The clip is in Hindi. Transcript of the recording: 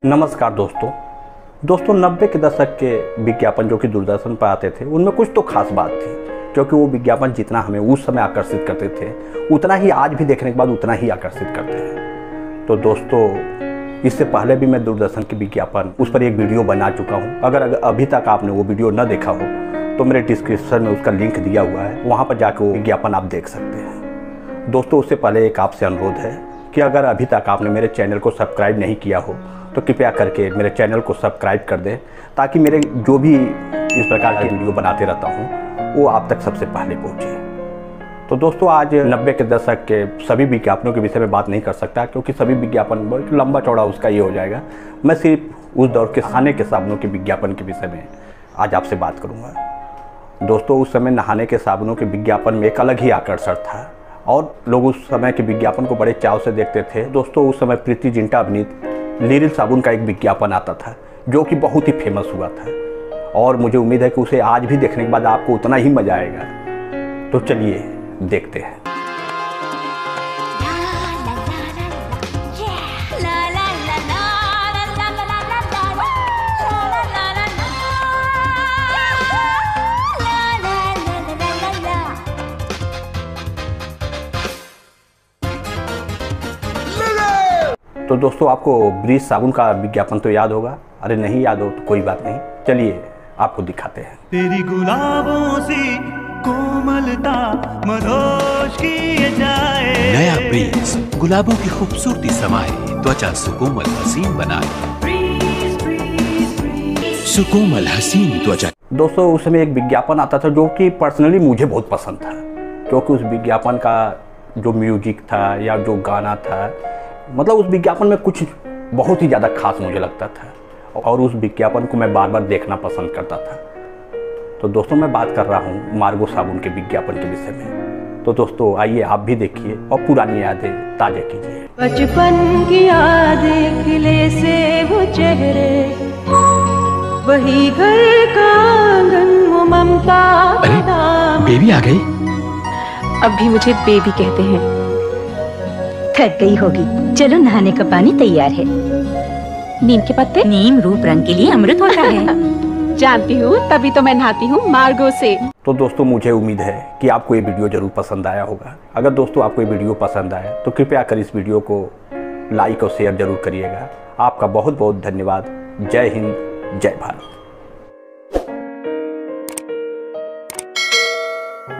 नमस्कार दोस्तों 90 के दशक के विज्ञापन जो कि दूरदर्शन पर आते थे उनमें कुछ तो खास बात थी, क्योंकि वो विज्ञापन जितना हमें उस समय आकर्षित करते थे उतना ही आज भी देखने के बाद उतना ही आकर्षित करते हैं। तो दोस्तों, इससे पहले भी मैं दूरदर्शन के विज्ञापन उस पर एक वीडियो बना चुका हूँ। अगर अभी तक आपने वो वीडियो न देखा हो तो मेरे डिस्क्रिप्शन में उसका लिंक दिया हुआ है, वहाँ पर जाकर वो विज्ञापन आप देख सकते हैं। दोस्तों, उससे पहले एक आपसे अनुरोध है कि अगर अभी तक आपने मेरे चैनल को सब्सक्राइब नहीं किया हो तो कृपया करके मेरे चैनल को सब्सक्राइब कर दें, ताकि मेरे जो भी इस प्रकार की वीडियो बनाते रहता हूँ वो आप तक सबसे पहले पहुँचे। तो दोस्तों, आज 90 के दशक के सभी विज्ञापनों के विषय में बात नहीं कर सकता, क्योंकि सभी विज्ञापन बहुत लंबा चौड़ा उसका ये हो जाएगा। मैं सिर्फ उस दौर के खाने के साबुनों के विज्ञापन के विषय में आज आपसे बात करूँगा। दोस्तों, उस समय नहाने के साबुनों के विज्ञापन में एक अलग ही आकर्षण था और लोग उस समय के विज्ञापन को बड़े चाव से देखते थे। दोस्तों, उस समय प्रीति जिंटा अभिनीत लिरिल साबुन का एक विज्ञापन आता था जो कि बहुत ही फेमस हुआ था, और मुझे उम्मीद है कि उसे आज भी देखने के बाद आपको उतना ही मज़ा आएगा। तो चलिए देखते हैं। तो दोस्तों, आपको ब्रीज साबुन का विज्ञापन तो याद होगा। अरे नहीं याद हो तो कोई बात नहीं, चलिए आपको दिखाते हैं। तेरी गुलाबों सी कोमलता मदोश किए जाए। नया ब्रीज गुलाबों की खूबसूरती समाए, त्वचा सुकोमल हसीन बनाए। सुकोमल हसीन त्वचा। दोस्तों, उस समय एक विज्ञापन आता था जो कि पर्सनली मुझे बहुत पसंद था, क्योंकि उस विज्ञापन का जो म्यूजिक था या जो गाना था, मतलब उस विज्ञापन में कुछ बहुत ही ज़्यादा खास मुझे लगता था, और उस विज्ञापन को मैं बार बार देखना पसंद करता था। तो दोस्तों, मैं बात कर रहा हूँ मार्गो साबुन के विज्ञापन के विषय में। तो दोस्तों, आइए आप भी देखिए और पुरानी यादें ताज़ा कीजिए। बचपन की यादें खिले से वो चेहरे, वही घर का आंगन, वो ममता। अरे बेबी आ गई। अब भी मुझे बेबी कहते हैं। थक गई होगी, चलो नहाने का पानी तैयार है। नीम के पत्ते, नीम रूप रंग के लिए अमृत होता है। जानती हूँ, तभी तो मैं नहाती हूँ मार्गो से। तो दोस्तों, मुझे उम्मीद है कि आपको ये वीडियो जरूर पसंद आया होगा। अगर दोस्तों आपको ये वीडियो पसंद आए तो कृपया कर इस वीडियो को लाइक और शेयर जरूर करिएगा। आपका बहुत बहुत धन्यवाद। जय हिंद, जय भारत।